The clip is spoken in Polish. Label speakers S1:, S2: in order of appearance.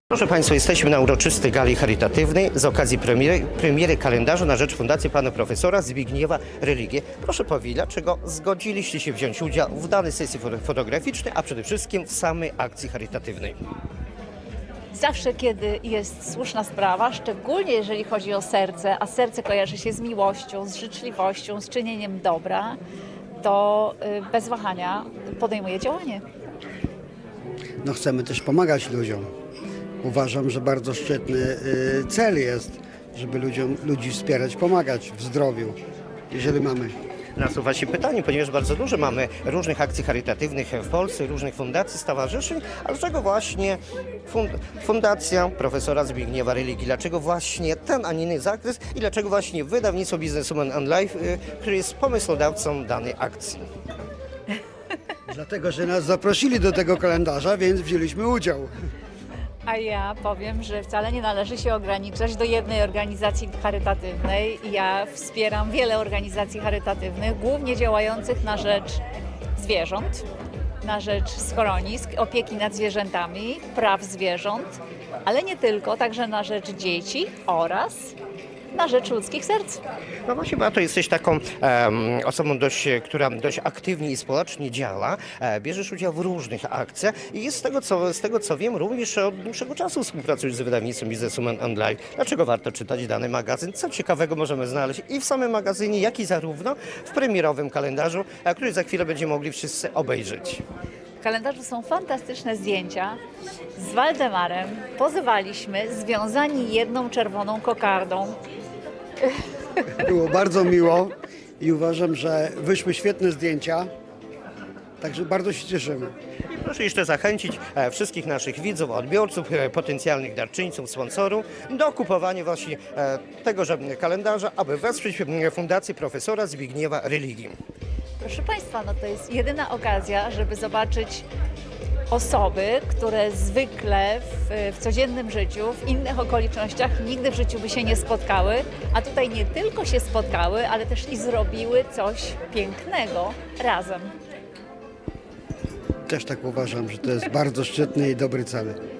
S1: Proszę Państwa, jesteśmy na uroczystej gali charytatywnej z okazji premiery kalendarza na rzecz Fundacji Pana Profesora Zbigniewa Religi. Proszę powiedzieć, dlaczego zgodziliście się wziąć udział w danej sesji fotograficznej, a przede wszystkim w samej akcji charytatywnej?
S2: Zawsze, kiedy jest słuszna sprawa, szczególnie jeżeli chodzi o serce, a serce kojarzy się z miłością, z życzliwością, z czynieniem dobra, to bez wahania podejmuję działanie.
S3: No chcemy też pomagać ludziom. Uważam, że bardzo szczytny cel jest, żeby ludzi wspierać, pomagać w zdrowiu, jeżeli mamy.
S1: Nasuwa się pytanie, ponieważ bardzo dużo mamy różnych akcji charytatywnych w Polsce, różnych fundacji, stowarzyszeń, a dlaczego właśnie Fundacja Profesora Zbigniewa Religi? Dlaczego właśnie ten, a nie inny zakres i dlaczego właśnie wydawnictwo Businesswoman and Life, które jest pomysłodawcą danej akcji?
S3: Dlatego, że nas zaprosili do tego kalendarza, więc wzięliśmy udział.
S2: A ja powiem, że wcale nie należy się ograniczać do jednej organizacji charytatywnej. Ja wspieram wiele organizacji charytatywnych, głównie działających na rzecz zwierząt, na rzecz schronisk, opieki nad zwierzętami, praw zwierząt, ale nie tylko, także na rzecz dzieci oraz na rzecz ludzkich serc.
S1: No właśnie, Beato, jesteś taką osobą, która dość aktywnie i społecznie działa. Bierzesz udział w różnych akcjach i jest z tego co wiem, również od dłuższego czasu współpracujesz z wydawnictwem Businesswoman and Life. Dlaczego warto czytać dany magazyn? Co ciekawego możemy znaleźć i w samym magazynie, jak i zarówno w premierowym kalendarzu, który za chwilę będziemy mogli wszyscy obejrzeć?
S2: W kalendarzu są fantastyczne zdjęcia. Z Waldemarem pozywaliśmy związani jedną czerwoną kokardą.
S3: Było bardzo miło i uważam, że wyszły świetne zdjęcia, także bardzo się cieszymy.
S1: I proszę jeszcze zachęcić wszystkich naszych widzów, odbiorców, potencjalnych darczyńców, sponsorów do kupowania właśnie tegoż kalendarza, aby wesprzeć Fundację Profesora Zbigniewa Religi.
S2: Proszę Państwa, no to jest jedyna okazja, żeby zobaczyć osoby, które zwykle w codziennym życiu, w innych okolicznościach nigdy w życiu by się nie spotkały, a tutaj nie tylko się spotkały, ale też i zrobiły coś pięknego razem.
S3: Też tak uważam, że to jest bardzo szczytny i dobry cel.